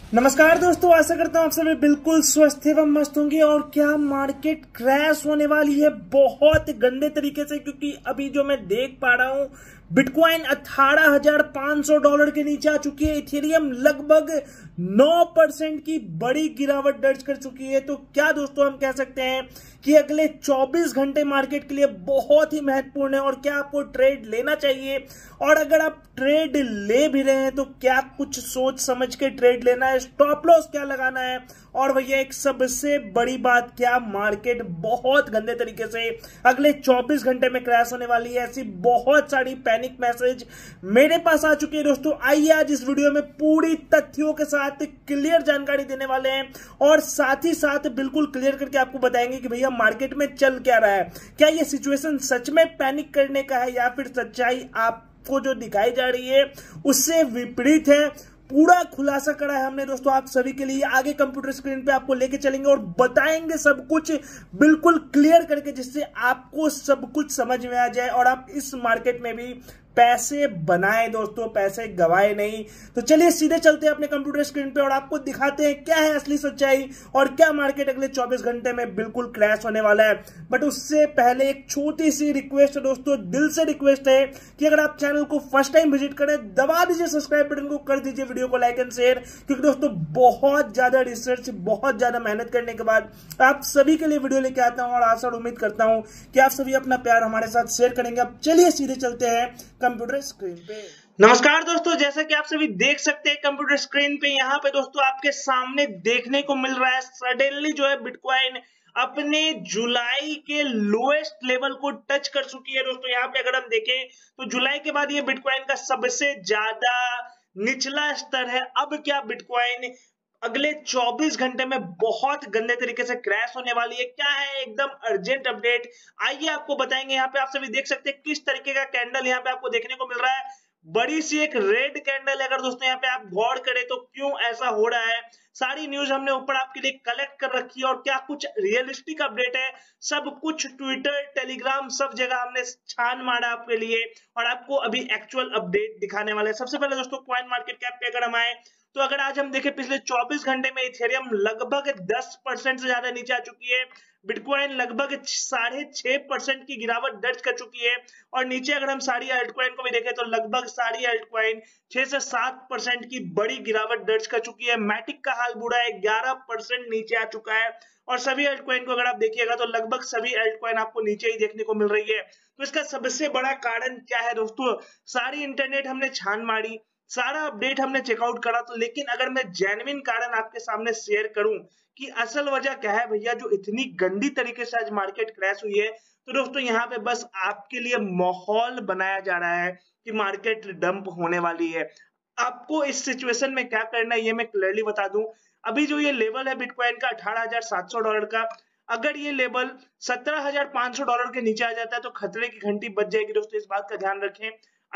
नमस्कार दोस्तों, आशा करता हूं आप सभी बिल्कुल स्वस्थ एवं मस्त होंगे। और क्या मार्केट क्रैश होने वाली है बहुत गंदे तरीके से, क्योंकि अभी जो मैं देख पा रहा हूं बिटकॉइन $18,500 के नीचे आ चुकी है। इथेरियम लगभग 9% की बड़ी गिरावट दर्ज कर चुकी है। तो क्या दोस्तों हम कह सकते हैं कि अगले 24 घंटे मार्केट के लिए बहुत ही महत्वपूर्ण है। और क्या आपको ट्रेड लेना चाहिए, और अगर आप ट्रेड ले भी रहे हैं तो क्या कुछ सोच समझ के ट्रेड लेना है, स्टॉप लॉस क्या लगाना है। और भैया एक सबसे बड़ी बात, क्या मार्केट बहुत गंदे तरीके से अगले 24 घंटे में क्रैश होने वाली है। ऐसी बहुत सारी पैनिक मैसेज मेरे पास आ चुकी है दोस्तों। आइए आज इस वीडियो में पूरी तथ्यों के साथ क्लियर जानकारी देने वाले हैं, और साथ ही साथ बिल्कुल क्लियर करके आपको बताएंगे कि भैया मार्केट में चल क्या रहा है। क्या ये सिचुएशन सच में पैनिक करने का है, या फिर सच्चाई आपको जो दिखाई जा रही है उससे विपरीत है। पूरा खुलासा करा है हमने दोस्तों आप सभी के लिए। आगे कंप्यूटर स्क्रीन पे आपको लेके चलेंगे और बताएंगे सब कुछ बिल्कुल क्लियर करके, जिससे आपको सब कुछ समझ में आ जाए और आप इस मार्केट में भी पैसे बनाए दोस्तों, पैसे गवाए नहीं। तो चलिए सीधे चलते हैं अपने कंप्यूटर स्क्रीन पे और आपको दिखाते हैं क्या है असली सच्चाई, और क्या मार्केट अगले 24 घंटे में बिल्कुल क्रैश होने वाला है। बट उससे पहले एक छोटी सी रिक्वेस्ट है दोस्तों, दिल से रिक्वेस्ट है कि अगर आप चैनल को फर्स्ट टाइम विजिट करें, दबा दीजिए सब्सक्राइब बटन को, कर दीजिए वीडियो को लाइक एंड शेयर। क्योंकि दोस्तों बहुत ज्यादा रिसर्च, बहुत ज्यादा मेहनत करने के बाद आप सभी के लिए वीडियो लेके आता हूं, और आशा और उम्मीद करता हूं कि आप सभी अपना प्यार हमारे साथ शेयर करेंगे। अब चलिए सीधे चलते हैं कंप्यूटर स्क्रीन पे। नमस्कार दोस्तों, जैसा कि आप सभी देख सकते हैं कंप्यूटर स्क्रीन पे, यहाँ पे दोस्तों आपके सामने देखने को मिल रहा है सडनली जो है बिटकॉइन अपने जुलाई के लोएस्ट लेवल को टच कर चुकी है दोस्तों। यहाँ पे अगर हम देखें तो जुलाई के बाद ये बिटकॉइन का सबसे ज्यादा निचला स्तर है। अब क्या बिटकॉइन अगले 24 घंटे में बहुत गंदे तरीके से क्रैश होने वाली है। क्या है एकदम अर्जेंट अपडेट, आइए आपको बताएंगे। यहाँ पे आप सभी देख सकते हैं किस तरीके का कैंडल यहाँ पे आपको देखने को मिल रहा है। बड़ी सी एक रेड कैंडल है। अगर दोस्तों यहाँ पे आप गौर करें तो क्यों ऐसा हो रहा है, सारी न्यूज हमने ऊपर आपके लिए कलेक्ट कर रखी है। और क्या कुछ रियलिस्टिक अपडेट है, सब कुछ ट्विटर टेलीग्राम सब जगह हमने छान मारा आपके लिए, और आपको अभी एक्चुअल अपडेट दिखाने वाले हैं। सबसे पहले दोस्तों कॉइन मार्केट कैप पे अगर हम आए तो अगर आज हम देखें पिछले 24 घंटे में इथेरियम लगभग 10% से ज्यादा नीचे आ चुकी है। बिटकॉइन लगभग 6.5% की गिरावट दर्ज कर चुकी है। और नीचे अगर हम सारी अल्टकॉइन को भी देखें तो लगभग सारी अल्टकॉइन 6 से 7% की बड़ी गिरावट दर्ज कर चुकी है। मैटिक का हाल बुरा है, 11% नीचे आ चुका है। और सभी अल्टकॉइन को अगर आप देखिएगा तो लगभग सभी अल्टकॉइन आपको नीचे ही देखने को मिल रही है। तो इसका सबसे बड़ा कारण क्या है दोस्तों, सारी इंटरनेट हमने छान मारी, सारा अपडेट हमने चेकआउट करा, तो लेकिन अगर मैं जेन्युइन कारण आपके सामने शेयर करूं कि असल वजह क्या है भैया जो इतनी गंदी तरीके से आज मार्केट क्रैश हुई है, तो दोस्तों यहाँ पे बस आपके लिए माहौल बनाया जा रहा है कि मार्केट डंप होने वाली है। आपको इस सिचुएशन में क्या करना है ये मैं क्लियरली बता दूं। अभी जो ये लेवल है बिटकॉइन का $18,700 का, अगर ये लेवल $17,500 के नीचे आ जाता है तो खतरे की घंटी बज जाएगी दोस्तों। इस बात का ध्यान रखें,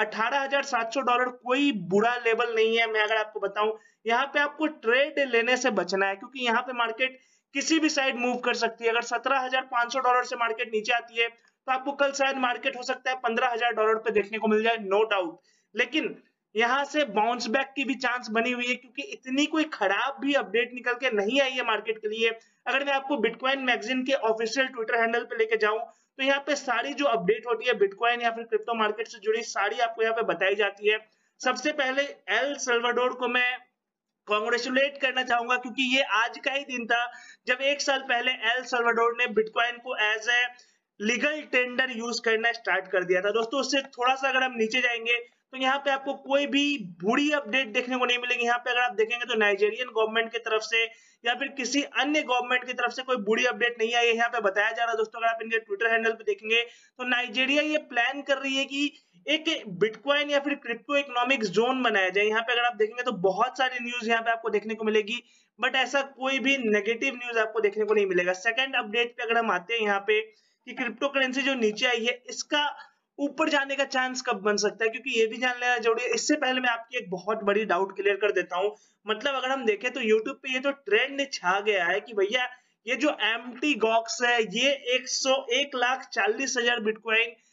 $18,700 कोई बुरा लेवल नहीं है। मैं अगर आपको बताऊं, यहाँ पे आपको ट्रेड लेने से बचना है, क्योंकि यहाँ पे मार्केट किसी भी साइड मूव कर सकती है। अगर $17,500 से मार्केट नीचे आती है तो आपको कल शायद मार्केट हो सकता है $15,000 पे देखने को मिल जाए, नो डाउट। लेकिन यहाँ से बाउंस बैक की भी चांस बनी हुई है, क्योंकि इतनी कोई खराब भी अपडेट निकल के नहीं आई है मार्केट के लिए। अगर मैं आपको बिटकॉइन मैगजीन के ऑफिशियल ट्विटर हैंडल पे लेके जाऊं तो यहाँ पे सारी जो अपडेट होती है बिटकॉइन या फिर क्रिप्टो मार्केट से जुड़ी, सारी आपको यहाँ पे बताई जाती है। सबसे पहले एल सल्वाडोर को मैं कॉन्ग्रेचुलेट करना चाहूंगा, क्योंकि ये आज का ही दिन था जब 1 साल पहले एल सल्वाडोर ने बिटकॉइन को as a legal tender use करना स्टार्ट कर दिया था दोस्तों। उससे थोड़ा सा अगर हम नीचे जाएंगे तो यहाँ पे आपको कोई भी बुरी अपडेट देखने को नहीं मिलेगी। यहाँ पे अगर आप देखेंगे तो नाइजीरियन गवर्नमेंट की तरफ से या फिर किसी अन्य गवर्नमेंट की तरफ से कोई बुरी अपडेट नहीं आई है। यहाँ पे बताया जा रहा है दोस्तों, अगर आप इनके ट्विटर हैंडल पे देखेंगे तो नाइजीरिया ये प्लान कर रही है कि एक बिटकॉइन या फिर क्रिप्टो इकोनॉमिक जोन बनाया जाए। यहाँ पे अगर आप देखेंगे तो बहुत सारी न्यूज यहाँ पे आपको देखने को मिलेगी, बट ऐसा कोई भी नेगेटिव न्यूज आपको देखने को नहीं मिलेगा। सेकंड अपडेट पे अगर हम आते हैं यहाँ पे कि क्रिप्टो करेंसी जो नीचे आई है इसका ऊपर जाने का चांस कब बन सकता है, क्योंकि ये भी जान लेना जरूरी है। इससे पहले मैं आपकी एक बहुत बड़ी डाउट क्लियर कर देता हूं। मतलब अगर हम देखें तो यूट्यूब पे ये जो ट्रेंड छा गया है कि भैया ये जो एम्प्टी गॉक्स है ये 101,40,000 बिटकॉइन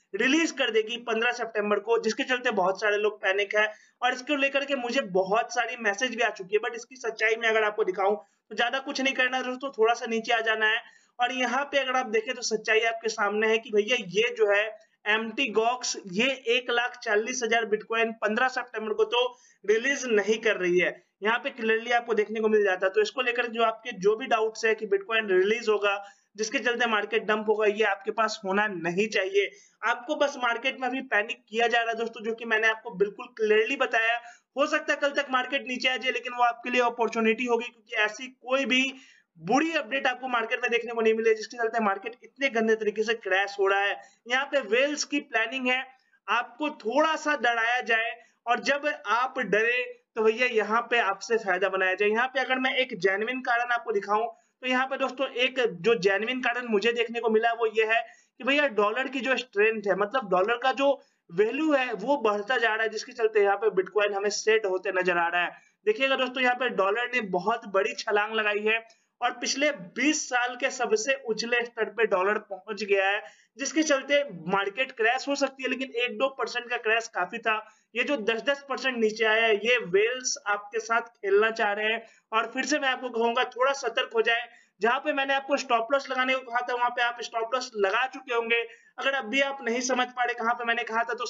रिलीज कर देगी 15 सितंबर को, जिसके चलते बहुत सारे लोग पैनिक है। और इसको लेकर के मुझे बहुत सारी मैसेज भी आ चुकी है, बट इसकी सच्चाई में अगर आपको दिखाऊं तो ज्यादा कुछ नहीं करना है दोस्तों, थोड़ा सा नीचे आ जाना है। और यहाँ पे अगर आप देखें तो सच्चाई आपके सामने है कि भैया ये जो है एमटी गॉक्स ये 1,40,000 बिटकॉइन 15 सितंबर को तो रिलीज नहीं कर रही है। यहाँ पे क्लियरली आपको देखने को मिल जाता है। तो इसको लेकर जो आपके जो भी डाउट्स है कि बिटकॉइन रिलीज होगा जिसके चलते मार्केट डंप होगा, ये आपके पास होना नहीं चाहिए। आपको बस मार्केट में अभी पैनिक किया जा रहा है दोस्तों, जो कि मैंने आपको बिल्कुल क्लियरली बताया। हो सकता है कल तक मार्केट नीचे आ जाए, लेकिन वो आपके लिए अपॉर्चुनिटी होगी, क्योंकि ऐसी कोई भी बुरी अपडेट आपको मार्केट में देखने को नहीं मिले जिसके चलते मार्केट इतने गंदे तरीके से क्रैश हो रहा है। यहाँ पे वेल्स की प्लानिंग है, आपको थोड़ा सा डराया जाए, और जब आप डरे तो भैया यहाँ पे आपसे फायदा बनाया जाए। यहाँ पे अगर मैं एक जेन्युइन कारण आपको दिखाऊं तो यहाँ पे दोस्तों एक जो जेन्युइन कारण मुझे देखने को मिला वो ये है कि भैया डॉलर की जो स्ट्रेंथ है, मतलब डॉलर का जो वैल्यू है वो बढ़ता जा रहा है, जिसके चलते यहाँ पे बिटकॉइन हमें सेट होते नजर आ रहा है। देखिएगा दोस्तों, यहाँ पे डॉलर ने बहुत बड़ी छलांग लगाई है और पिछले 20 साल के सबसे उछले स्तर पे डॉलर पहुंच गया है, जिसके चलते मार्केट क्रैश हो सकती है, लेकिन 1-2% का क्रैश काफी था। ये जो 10-10% नीचे आया है, ये वेल्स आपके साथ खेलना चाह रहे हैं। और फिर से मैं आपको कहूंगा थोड़ा सतर्क हो जाए। जहां पे मैंने आपको स्टॉप लॉस लगाने को कहा था, वहां पे आप स्टॉप लॉस लगा चुके होंगे। अगर अभी आप नहीं समझ पा रहे कहां पे मैंने कहा था, तो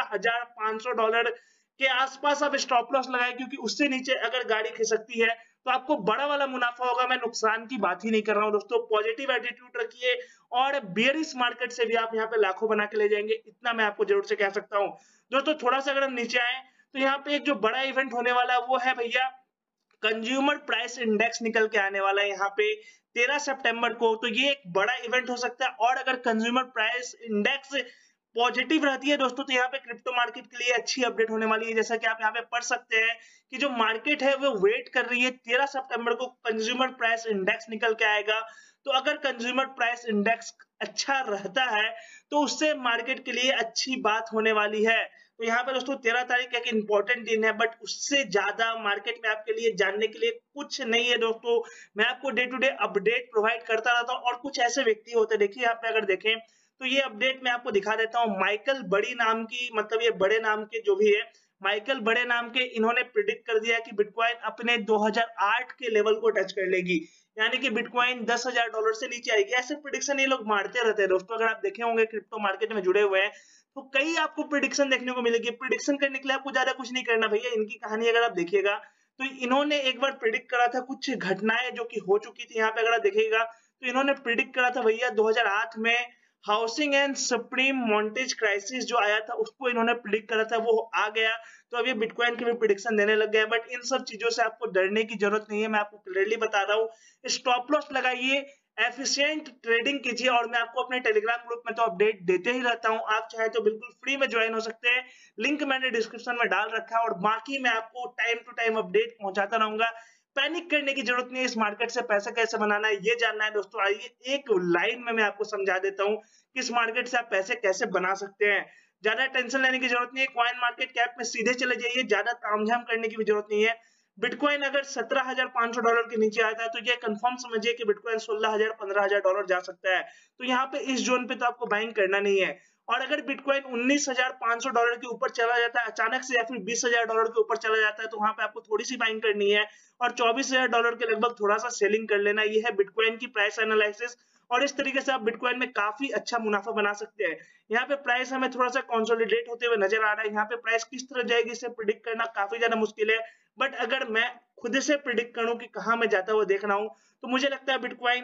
$17,500 के आसपास आप स्टॉप लॉस लगाए, क्योंकि उससे नीचे अगर गाड़ी खिसकती है तो आपको बड़ा वाला मुनाफा होगा। मैं नुकसान की बात ही नहीं कर रहा हूं दोस्तों। पॉजिटिव एटीट्यूड रखिए, और बेयरिश मार्केट से भी आप यहाँ पे लाखों बना के ले जाएंगे, इतना मैं आपको जरूर से कह सकता हूं दोस्तों। थोड़ा सा अगर हम नीचे आए तो यहाँ पे एक जो बड़ा इवेंट होने वाला है वो है भैया कंज्यूमर प्राइस इंडेक्स निकल के आने वाला है यहाँ पे 13 सितंबर को। तो ये एक बड़ा इवेंट हो सकता है, और अगर कंज्यूमर प्राइस इंडेक्स पॉजिटिव रहती है दोस्तों तो यहाँ पे क्रिप्टो मार्केट के लिए अच्छी अपडेट होने वाली है। जैसा कि आप यहाँ पे पढ़ सकते हैं कि जो मार्केट है वो वेट कर रही है 13 सितंबर को कंज्यूमर प्राइस इंडेक्स निकल के आएगा। तो अगर कंज्यूमर प्राइस इंडेक्स अच्छा रहता है तो उससे मार्केट के लिए अच्छी बात होने वाली है। तो यहाँ पे दोस्तों 13 तारीख एक इंपॉर्टेंट दिन है, बट उससे ज्यादा मार्केट में आपके लिए जानने के लिए कुछ नहीं है दोस्तों। मैं आपको day to day update provide करता रहता हूँ, और कुछ ऐसे व्यक्ति होते हैं, देखिए यहाँ पे अगर देखें तो ये अपडेट मैं आपको दिखा देता हूँ। माइकल बड़ी नाम की, मतलब ये बड़े नाम के जो भी है, माइकल बड़े नाम के, इन्होंने प्रिडिक्ट कर दिया कि बिटकॉइन अपने 2008 के लेवल को टच कर लेगी, यानी कि बिटकॉइन $10,000 से नीचे आएगी। ऐसे प्रिडिक्शन ये लोग मारते रहते हैं दोस्तों। अगर आप देखे होंगे क्रिप्टो मार्केट में जुड़े हुए हैं तो कई आपको प्रिडिक्शन देखने को मिलेगी। प्रिडिक्शन करने के लिए आपको ज्यादा कुछ नहीं करना भैया। इनकी कहानी अगर आप देखिएगा तो इन्होंने एक बार प्रिडिक्ट करा था कुछ घटनाएं जो कि हो चुकी थी। यहाँ पे अगर आप देखिएगा तो इन्होंने प्रिडिक्ट करा था भैया 2008 में housing and subprime mortgage crisis जो आया था उसको इन्होंने प्रिडिक्ट करा था, वो आ गया। तो अब ये बिटकॉइन की भी प्रिडिक्शन देने लग गए। बट इन सब चीजों से आपको डरने की जरूरत नहीं है, मैं आपको क्लियरली बता रहा हूँ। स्टॉप लॉस लगाइए, एफिशिएंट ट्रेडिंग कीजिए, और मैं आपको अपने टेलीग्राम ग्रुप में तो अपडेट देते ही रहता हूं। आप चाहे तो बिल्कुल फ्री में ज्वाइन हो सकते हैं, लिंक मैंने डिस्क्रिप्शन में डाल रखा है। और बाकी मैं आपको टाइम टू टाइम अपडेट पहुंचाता रहूंगा। पैनिक करने की जरूरत नहीं है। इस मार्केट से पैसा कैसे बनाना है ये जानना है दोस्तों, आइए एक लाइन में मैं आपको समझा देता हूँ कि इस मार्केट से आप पैसे कैसे बना सकते हैं। ज्यादा टेंशन लेने की जरूरत नहीं है। कॉइन मार्केट कैप में सीधे चले जाइए, ज्यादा तामझाम करने की भी जरूरत नहीं है। बिटकॉइन अगर $17,500 के नीचे आता है तो ये कंफर्म समझिए कि बिटकॉइन $16,000 $15,000 जा सकता है। तो यहाँ पे इस जोन पे तो आपको बाइंग करना नहीं है। और अगर बिटकॉइन $19,500 के ऊपर चला जाता है अचानक से, या फिर $20,000 के ऊपर चला जाता है, तो वहां पे आपको थोड़ी सी बाइंग करनी है, और $24,000 के लगभग थोड़ा सा सेलिंग कर लेना। ये है बिटकॉइन की प्राइस एनालिसिस, और इस तरीके से आप बिटकॉइन में काफी अच्छा मुनाफा बना सकते हैं। यहाँ पे प्राइस हमें थोड़ा सा कंसोलिडेट होते हुए नजर आ रहा है। यहाँ पे प्राइस किस तरह जाएगी इसे प्रिडिक्ट करना काफी ज्यादा मुश्किल है। बट अगर मैं खुद से प्रिडिक्ट करूं कि कहां मैं जाता हुआ देख रहा हूं, तो मुझे लगता है बिटकॉइन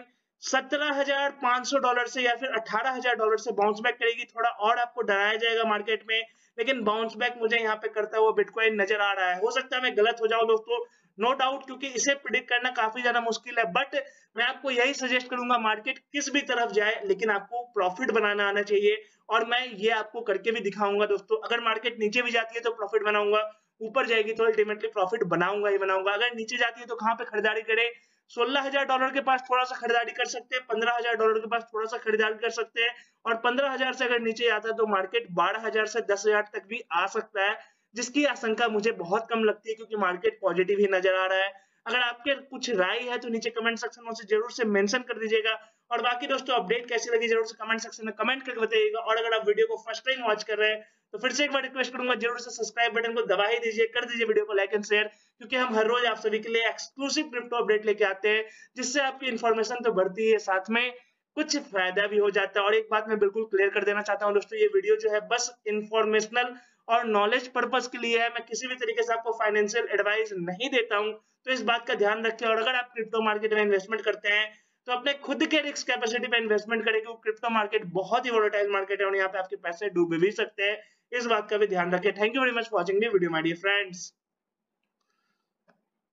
$17,500 से या फिर $18,000 से बाउंस बैक करेगी। थोड़ा और आपको डराया जाएगा मार्केट में, लेकिन बाउंस बैक मुझे यहाँ पे करता हुआ बिटकॉइन नजर आ रहा है। हो सकता है मैं गलत हो जाऊं दोस्तों, नो डाउट, क्योंकि इसे प्रिडिक्ट करना काफी ज्यादा मुश्किल है। बट मैं आपको यही सजेस्ट करूंगा, मार्केट किस भी तरफ जाए लेकिन आपको प्रॉफिट बनाना आना चाहिए, और मैं ये आपको करके भी दिखाऊंगा दोस्तों। अगर मार्केट नीचे भी जाती है तो प्रॉफिट बनाऊंगा, ऊपर जाएगी तो अल्टीमेटली प्रॉफिट बनाऊंगा ही बनाऊंगा। अगर नीचे जाती है तो कहां पे खरीदारी करे? $16,000 के पास थोड़ा सा खरीदारी कर सकते हैं, $15,000 के पास थोड़ा सा खरीदारी कर सकते हैं, और 15,000 से अगर नीचे आता है तो मार्केट 12,000 से 10,000 तक भी आ सकता है, जिसकी आशंका मुझे बहुत कम लगती है, क्योंकि मार्केट पॉजिटिव ही नजर आ रहा है। अगर आपके कुछ राय है तो नीचे कमेंट सेक्शन में उसे जरूर से मेंशन कर दीजिएगा। और बाकी दोस्तों अपडेट कैसी लगी जरूर से कमेंट सेक्शन में कमेंट करके बताइएगा। और अगर आप वीडियो को फर्स्ट टाइम वॉच कर रहे हैं तो फिर से एक बार रिक्वेस्ट करूंगा, जरूर से सब्सक्राइब बटन को दबा ही दीजिए, कर दीजिए वीडियो को लाइक एंड शेयर, क्योंकि हम हर रोज आप सभी के लिए एक्सक्लूसिव क्रिप्टो अपडेट लेके आते हैं, जिससे आपकी इन्फॉर्मेशन तो बढ़ती है, साथ में कुछ फायदा भी हो जाता है। और एक बात मैं बिल्कुल क्लियर कर देना चाहता हूँ दोस्तों, ये वीडियो जो है बस इंफॉर्मेशनल और नॉलेज पर्पस के लिए है। मैं किसी भी तरीके से आपको फाइनेंशियल एडवाइस नहीं देता हूँ, तो इस बात का ध्यान रखें। और अगर आप क्रिप्टो मार्केट में इन्वेस्टमेंट करते हैं तो अपने खुद के रिस्क कैपेसिटी पे इन्वेस्टमेंट करें, क्योंकि क्रिप्टो मार्केट बहुत ही वोलेटाइल मार्केट है और यहाँ पे आपके पैसे डूब भी सकते हैं। इस बात का भी ध्यान रखें। Thank you very much for watching the video my dear friends.